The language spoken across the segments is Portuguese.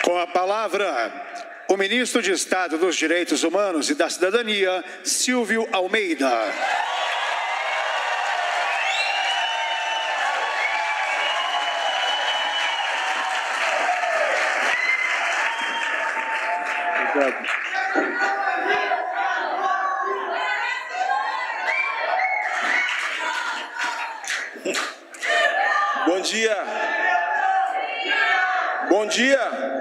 Com a palavra, o ministro de Estado dos Direitos Humanos e da Cidadania, Silvio Almeida. Obrigado. Bom dia. Bom dia.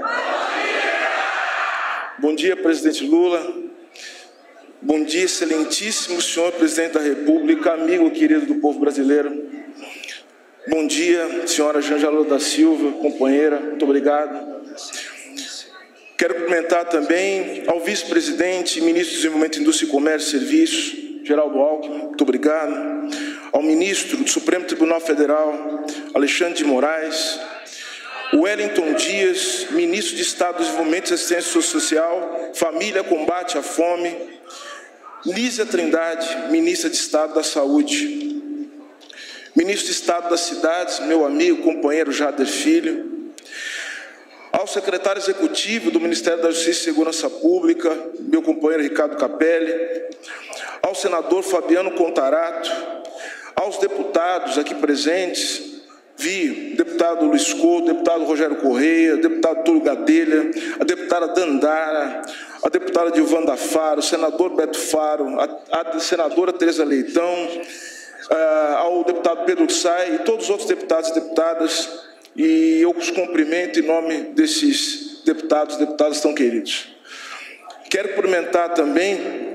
Bom dia, presidente Lula. Bom dia, excelentíssimo senhor presidente da República, amigo querido do povo brasileiro. Bom dia, senhora Janja da Silva, companheira, muito obrigado. Quero cumprimentar também ao vice-presidente e ministro do Desenvolvimento, Indústria, Comércio e Serviços, Geraldo Alckmin, muito obrigado. Ao ministro do Supremo Tribunal Federal, Alexandre de Moraes. Wellington Dias, ministro de Estado do Desenvolvimento e Assistência Social, Família, Combate à Fome. Lísia Trindade, ministra de Estado da Saúde. Ministro de Estado das Cidades, meu amigo, companheiro Jader Filho. Ao secretário executivo do Ministério da Justiça e Segurança Pública, meu companheiro Ricardo Capelli. Ao senador Fabiano Contarato. Aos deputados aqui presentes, deputado Luiz Couto, deputado Rogério Correia, deputado Túlio Gadelha, a deputada Dandara, a deputada Dilvanda Faro, o senador Beto Faro, a senadora Tereza Leitão, ao deputado Pedro Say e todos os outros deputados e deputadas, e eu os cumprimento em nome desses deputados e deputadas tão queridos. Quero cumprimentar também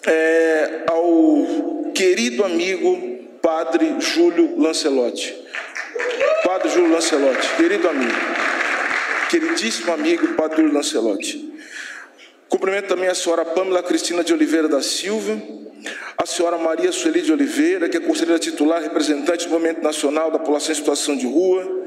ao querido amigo Padre Júlio Lancelotti. Padre Júlio Lancelotti, querido amigo, queridíssimo amigo, Padre Júlio Lancelotti. Cumprimento também a senhora Pâmela Cristina de Oliveira da Silva, a senhora Maria Sueli de Oliveira, que é conselheira titular, representante do Movimento Nacional da População em Situação de Rua,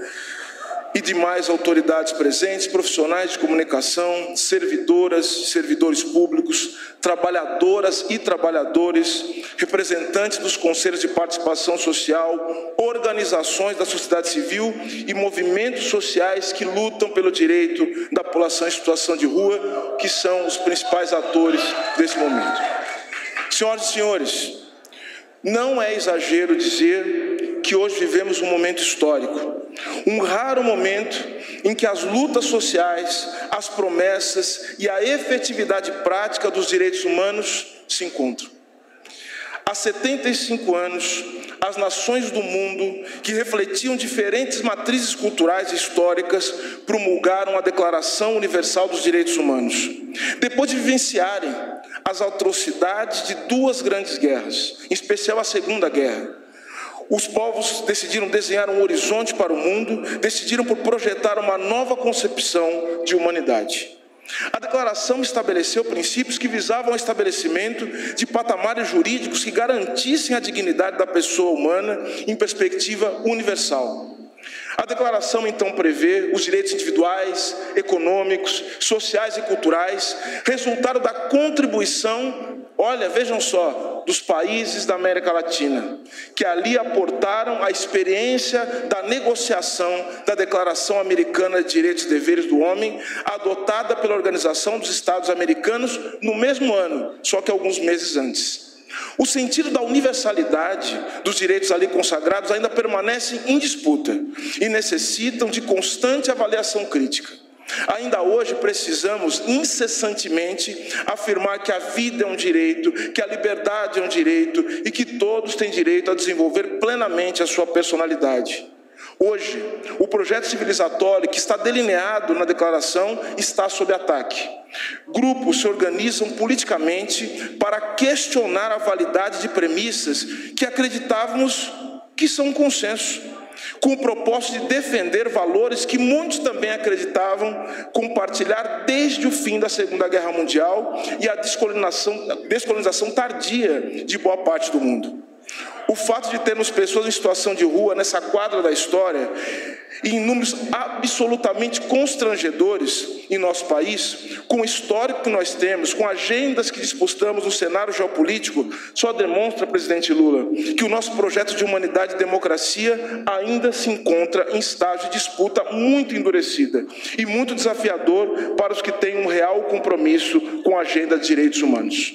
e demais autoridades presentes, profissionais de comunicação, servidoras, servidores públicos, trabalhadoras e trabalhadores, representantes dos conselhos de participação social, organizações da sociedade civil e movimentos sociais que lutam pelo direito da população em situação de rua, que são os principais atores desse momento. Senhoras e senhores, não é exagero dizer que hoje vivemos um momento histórico, um raro momento em que as lutas sociais, as promessas e a efetividade prática dos direitos humanos se encontram. Há 75 anos, as nações do mundo, que refletiam diferentes matrizes culturais e históricas, promulgaram a Declaração Universal dos Direitos Humanos. Depois de vivenciarem as atrocidades de duas grandes guerras, em especial a Segunda Guerra, os povos decidiram desenhar um horizonte para o mundo, decidiram por projetar uma nova concepção de humanidade. A declaração estabeleceu princípios que visavam o estabelecimento de patamares jurídicos que garantissem a dignidade da pessoa humana em perspectiva universal. A declaração, então, prevê os direitos individuais, econômicos, sociais e culturais, resultado da contribuição, vejam só, dos países da América Latina, que ali aportaram a experiência da negociação da Declaração Americana de Direitos e Deveres do Homem, adotada pela Organização dos Estados Americanos no mesmo ano, só que alguns meses antes. O sentido da universalidade dos direitos ali consagrados ainda permanece em disputa e necessitam de constante avaliação crítica. Ainda hoje precisamos incessantemente afirmar que a vida é um direito, que a liberdade é um direito e que todos têm direito a desenvolver plenamente a sua personalidade. Hoje, o projeto civilizatório que está delineado na declaração está sob ataque. Grupos se organizam politicamente para questionar a validade de premissas que acreditávamos que são um consenso, com o propósito de defender valores que muitos também acreditavam compartilhar desde o fim da Segunda Guerra Mundial e a descolonização tardia de boa parte do mundo. O fato de termos pessoas em situação de rua nessa quadra da história e em números absolutamente constrangedores em nosso país, com o histórico que nós temos, com agendas que disputamos no cenário geopolítico, só demonstra, presidente Lula, que o nosso projeto de humanidade e democracia ainda se encontra em estágio de disputa muito endurecida e muito desafiador para os que têm um real compromisso com a agenda de direitos humanos.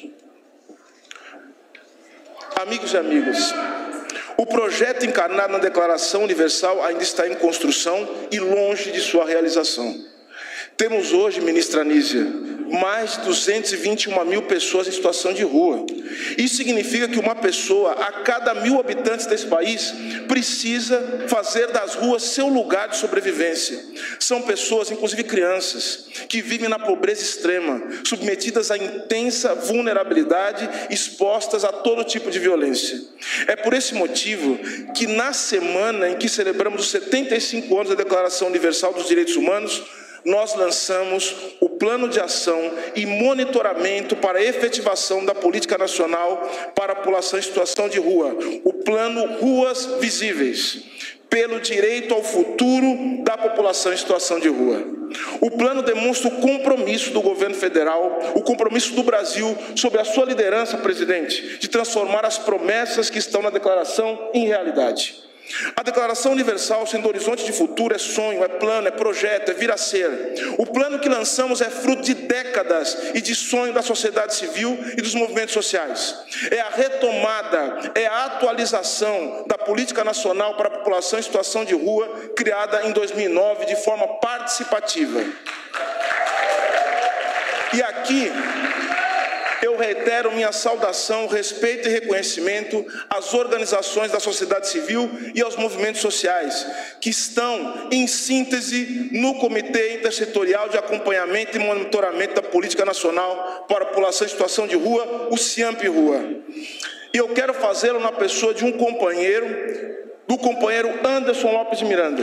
Amigos e amigas, o projeto encarnado na Declaração Universal ainda está em construção e longe de sua realização. Temos hoje, ministra Anísia, mais de 221 mil pessoas em situação de rua. Isso significa que uma pessoa a cada 1.000 habitantes desse país precisa fazer das ruas seu lugar de sobrevivência. São pessoas, inclusive crianças, que vivem na pobreza extrema, submetidas a intensa vulnerabilidade, expostas a todo tipo de violência. É por esse motivo que, na semana em que celebramos os 75 anos da Declaração Universal dos Direitos Humanos, nós lançamos o Plano de Ação e Monitoramento para a efetivação da Política Nacional para a População em Situação de Rua, o Plano Ruas Visíveis, pelo direito ao futuro da população em situação de rua. O plano demonstra o compromisso do governo federal, o compromisso do Brasil, sob a sua liderança, presidente, de transformar as promessas que estão na declaração em realidade. A Declaração Universal, sendo horizonte de futuro, é sonho, é plano, é projeto, é vir a ser. O plano que lançamos é fruto de décadas e de sonho da sociedade civil e dos movimentos sociais. É a retomada, é a atualização da Política Nacional para a População em Situação de Rua, criada em 2009 de forma participativa. E aqui eu reitero minha saudação, respeito e reconhecimento às organizações da sociedade civil e aos movimentos sociais, que estão, em síntese, no Comitê Intersetorial de Acompanhamento e Monitoramento da Política Nacional para a População em Situação de Rua, o CIAMP-RUA. E eu quero fazê-lo na pessoa de um companheiro, do companheiro Anderson Lopes de Miranda.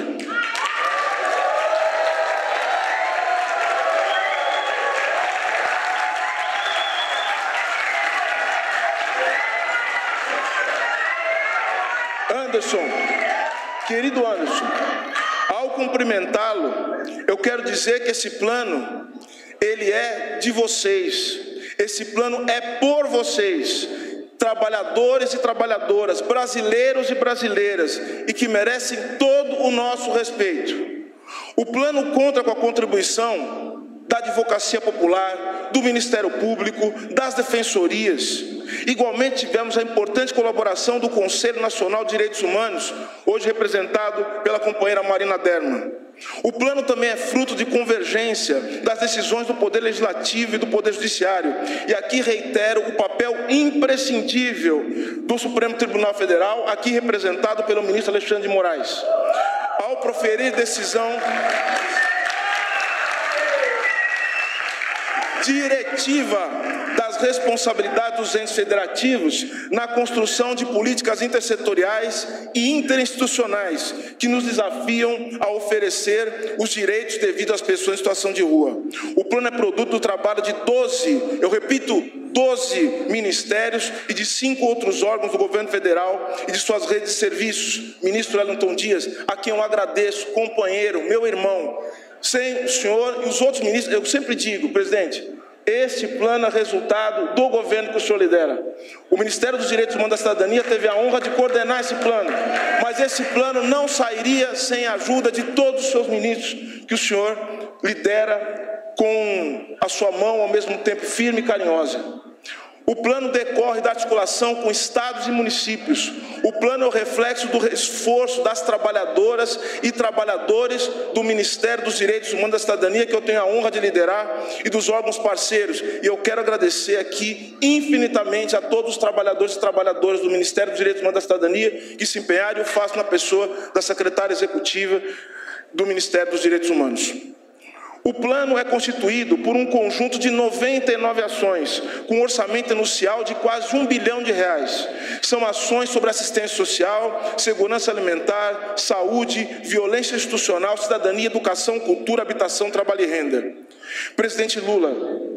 Anderson, querido Anderson, ao cumprimentá-lo, eu quero dizer que esse plano, ele é de vocês, esse plano é por vocês, trabalhadores e trabalhadoras, brasileiros e brasileiras, e que merecem todo o nosso respeito. O plano conta com a contribuição da Advocacia Popular, do Ministério Público, das defensorias. Igualmente tivemos a importante colaboração do Conselho Nacional de Direitos Humanos, hoje representado pela companheira Marina Derman. O plano também é fruto de convergência das decisões do Poder Legislativo e do Poder Judiciário. E aqui reitero o papel imprescindível do Supremo Tribunal Federal, aqui representado pelo ministro Alexandre de Moraes. Ao proferir decisão diretiva das responsabilidades dos entes federativos na construção de políticas intersetoriais e interinstitucionais que nos desafiam a oferecer os direitos devidos às pessoas em situação de rua. O plano é produto do trabalho de 12, eu repito, 12 ministérios e de 5 outros órgãos do governo federal e de suas redes de serviços. Ministro Wellington Dias, a quem eu agradeço, companheiro, meu irmão. Sem o senhor e os outros ministros, eu sempre digo, presidente, este plano é resultado do governo que o senhor lidera. O Ministério dos Direitos Humanos da Cidadania teve a honra de coordenar esse plano, mas esse plano não sairia sem a ajuda de todos os seus ministros que o senhor lidera com a sua mão ao mesmo tempo firme e carinhosa. O plano decorre da articulação com estados e municípios. O plano é o reflexo do esforço das trabalhadoras e trabalhadores do Ministério dos Direitos Humanos da Cidadania, que eu tenho a honra de liderar, e dos órgãos parceiros. E eu quero agradecer aqui infinitamente a todos os trabalhadores e trabalhadoras do Ministério dos Direitos Humanos da Cidadania que se empenharam, e eu faço na pessoa da secretária executiva do Ministério dos Direitos Humanos. O plano é constituído por um conjunto de 99 ações, com um orçamento anuncial de quase R$1 bilhão. São ações sobre assistência social, segurança alimentar, saúde, violência institucional, cidadania, educação, cultura, habitação, trabalho e renda. Presidente Lula,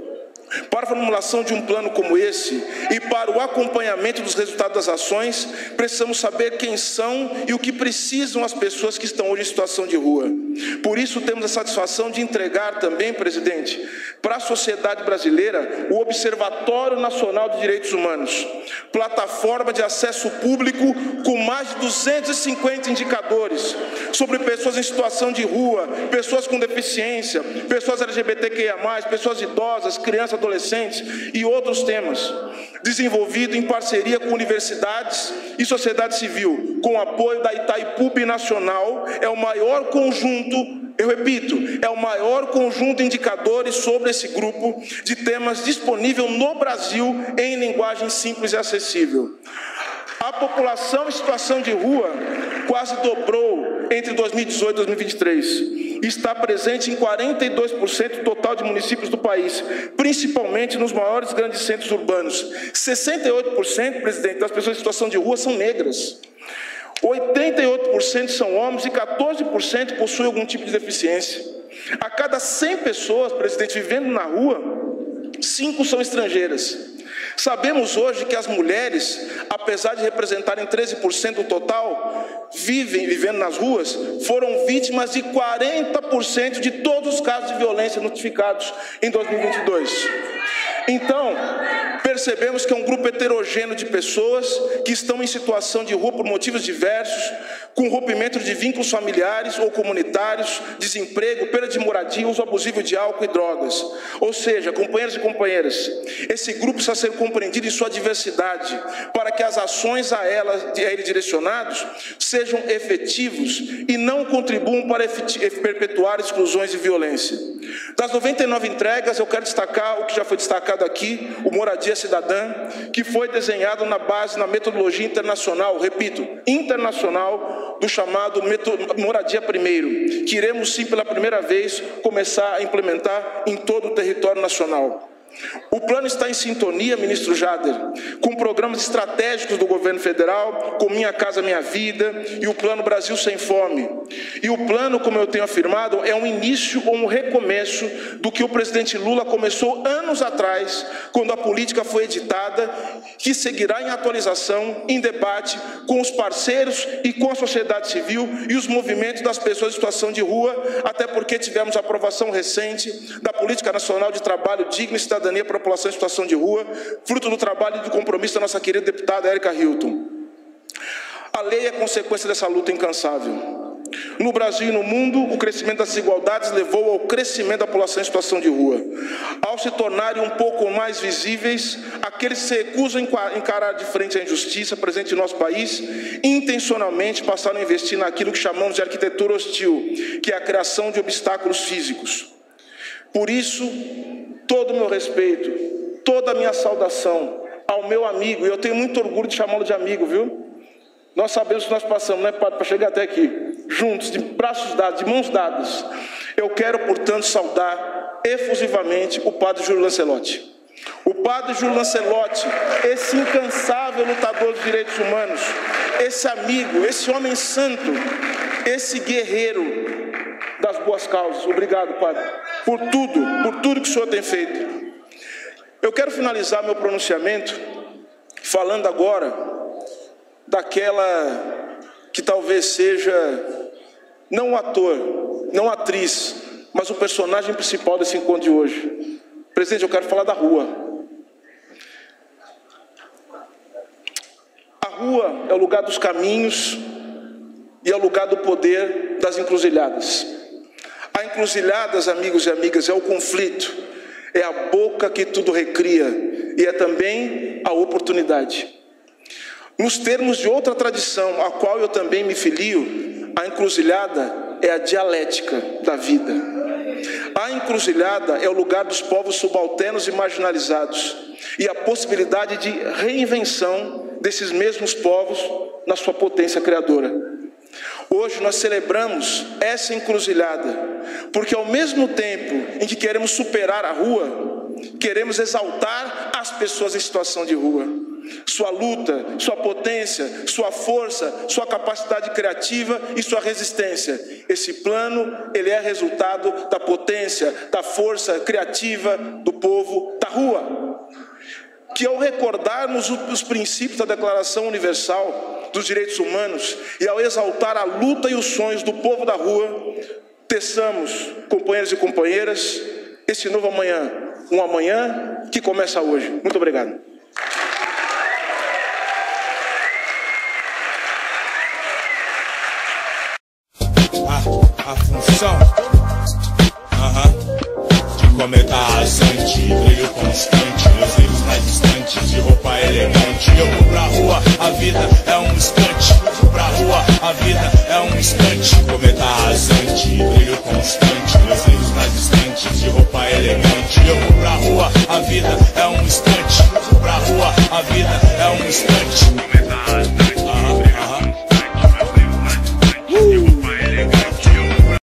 Para a formulação de um plano como esse e para o acompanhamento dos resultados das ações, precisamos saber quem são e o que precisam as pessoas que estão hoje em situação de rua. Por isso, temos a satisfação de entregar também, presidente, para a sociedade brasileira, o Observatório Nacional de Direitos Humanos, plataforma de acesso público com mais de 250 indicadores sobre pessoas em situação de rua, pessoas com deficiência, pessoas LGBTQIA+, pessoas idosas, crianças, adolescentes e outros temas, desenvolvido em parceria com universidades e sociedade civil, com apoio da Itaipu Binacional. É o maior conjunto, eu repito, é o maior conjunto de indicadores sobre esse grupo de temas disponível no Brasil em linguagem simples e acessível. A população em situação de rua quase dobrou entre 2018 e 2023. Está presente em 42% do total de municípios do país, principalmente nos maiores grandes centros urbanos. 68%, presidente, das pessoas em situação de rua são negras. 88% são homens e 14% possuem algum tipo de deficiência. A cada 100 pessoas, presidente, vivendo na rua, 5 são estrangeiras. Sabemos hoje que as mulheres, apesar de representarem 13% do total, vivendo nas ruas, foram vítimas de 40% de todos os casos de violência notificados em 2022. Então, percebemos que é um grupo heterogêneo de pessoas que estão em situação de rua por motivos diversos, com rompimento de vínculos familiares ou comunitários, desemprego, perda de moradia, uso abusivo de álcool e drogas. Ou seja, companheiros e companheiras, esse grupo precisa ser compreendido em sua diversidade, para que as ações a ele direcionados sejam efetivos e não contribuam para perpetuar exclusões e violência. Das 99 entregas, eu quero destacar o que já foi destacado aqui, o Moradia Cidadã, que foi desenhado na base, na metodologia internacional, repito, internacional, do chamado Moradia Primeiro, que iremos sim pela primeira vez começar a implementar em todo o território nacional. O plano está em sintonia, ministro Jader, com programas estratégicos do governo federal, com Minha Casa Minha Vida e o Plano Brasil Sem Fome. E o plano, como eu tenho afirmado, é um início ou um recomeço do que o presidente Lula começou anos atrás, quando a política foi editada, que seguirá em atualização, em debate com os parceiros e com a sociedade civil e os movimentos das pessoas em situação de rua, até porque tivemos a aprovação recente da Política Nacional de Trabalho Digno e Cidadania para a população em situação de rua, fruto do trabalho e do compromisso da nossa querida deputada Érica Hilton. A lei é consequência dessa luta incansável. No Brasil e no mundo, o crescimento das desigualdades levou ao crescimento da população em situação de rua. Ao se tornarem um pouco mais visíveis, aqueles que se recusam a encarar de frente a injustiça presente em nosso país, intencionalmente passaram a investir naquilo que chamamos de arquitetura hostil, que é a criação de obstáculos físicos. Por isso, todo o meu respeito, toda a minha saudação ao meu amigo, e eu tenho muito orgulho de chamá-lo de amigo, viu? Nós sabemos que nós passamos, né, padre, para chegar até aqui, juntos, de braços dados, de mãos dadas. Eu quero, portanto, saudar efusivamente o padre Júlio Lancelotti. O padre Júlio Lancelotti, esse incansável lutador dos direitos humanos, esse amigo, esse homem santo, esse guerreiro das boas causas. Obrigado, padre, por tudo que o senhor tem feito. Eu quero finalizar meu pronunciamento falando agora daquela que talvez seja não o ator, não a atriz, mas o personagem principal desse encontro de hoje. Presidente, eu quero falar da rua. A rua é o lugar dos caminhos e é o lugar do poder das encruzilhadas. A encruzilhadas, amigos e amigas, é o conflito, é a boca que tudo recria e é também a oportunidade. Nos termos de outra tradição, a qual eu também me filio, a encruzilhada é a dialética da vida. A encruzilhada é o lugar dos povos subalternos e marginalizados e a possibilidade de reinvenção desses mesmos povos na sua potência criadora. Hoje nós celebramos essa encruzilhada, porque ao mesmo tempo em que queremos superar a rua, queremos exaltar as pessoas em situação de rua. sua luta, sua potência, sua força, sua capacidade criativa e sua resistência. Esse plano, ele é resultado da potência, da força criativa do povo da rua. Que ao recordarmos os princípios da Declaração Universal dos Direitos Humanos e ao exaltar a luta e os sonhos do povo da rua, teçamos, companheiros e companheiras, esse novo amanhã, um amanhã que começa hoje. Muito obrigado. A função de comentar rasante, brilho constante, meus erros mais distantes, de roupa elegante. Eu vou pra rua, a vida é um instante. Vou pra rua, a vida é um instante. Comentar rasante, brilho constante, meus erros mais distantes, de roupa elegante. Eu vou pra rua, a vida é um instante. Vou pra rua, a vida é um instante.